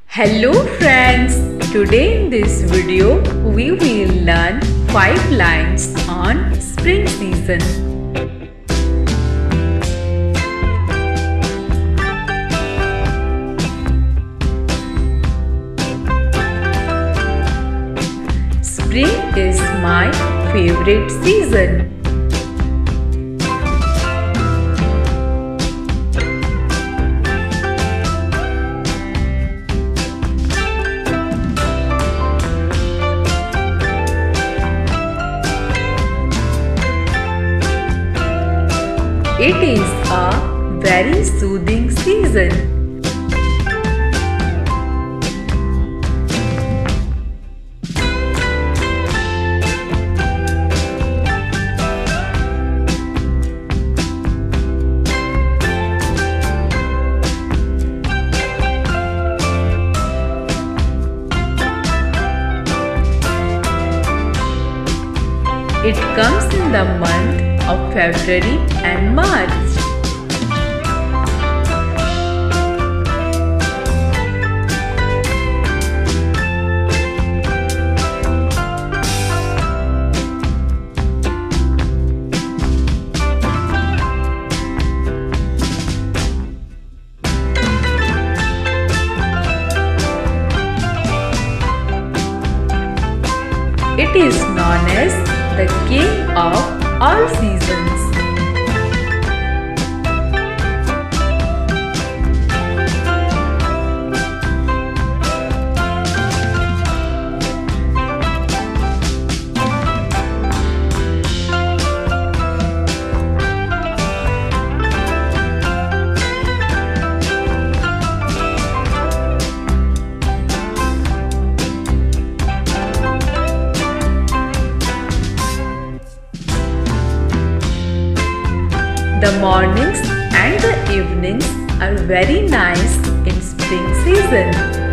Hello friends, today in this video we will learn 5 lines on spring season. Spring is my favorite season. It is a very soothing season. It comes in the month of February and March. It is known as the king of all seasons. The mornings and the evenings are very nice in spring season.